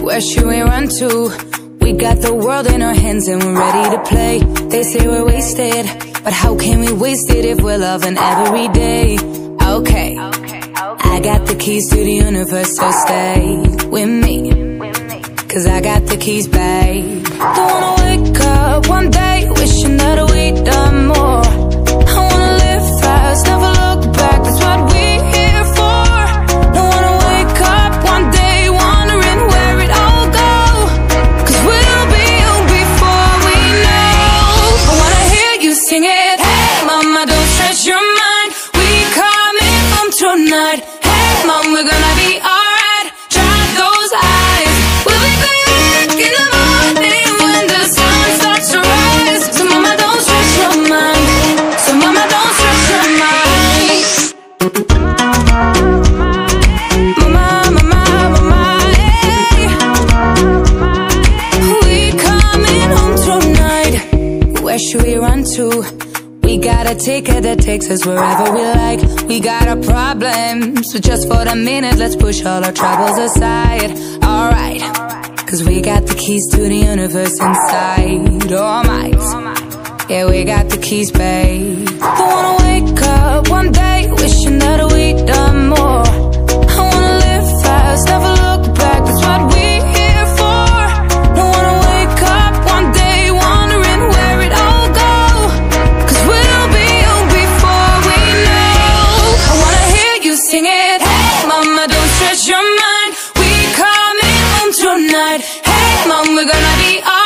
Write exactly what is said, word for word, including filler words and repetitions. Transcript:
Where should we run to? We got the world in our hands and we're ready to play. They say we're wasted, but how can we waste it if we're loving every day? Okay, I got the keys to the universe, so stay with me, cause I got the keys, babe. Don't wanna wake up one day wishing that we'd done more. I wanna live fast, never look back, that's what we're here for. Don't wanna wake up one day wondering where it all go, cause we'll be old before we know. I wanna hear you sing it. Hey mama, don't stress your mind, we coming home tonight. Hey mom, we're gonna be alright. Dry those eyes, we'll be back in the morning when the sun starts to rise. So mama, don't stress your mind, so mama, don't stress your mind. Mama, mama, mama, hey. We coming home tonight. Where should we run to? We got a ticket that takes us wherever we like. We got our problems, but just for the minute, let's push all our troubles aside. Alright, cause we got the keys to the universe inside. All might, yeah, we got the keys, babe. Don't wanna wake up one day wishing that we'd done more. I wanna live fast, never look back, that's what we're here for. Don't wanna wake up one day wondering where it all go, cause we'll be old before we know. I wanna hear you sing it. Hey mama, don't stress your mind, we coming home tonight. Hey mom, we're gonna be all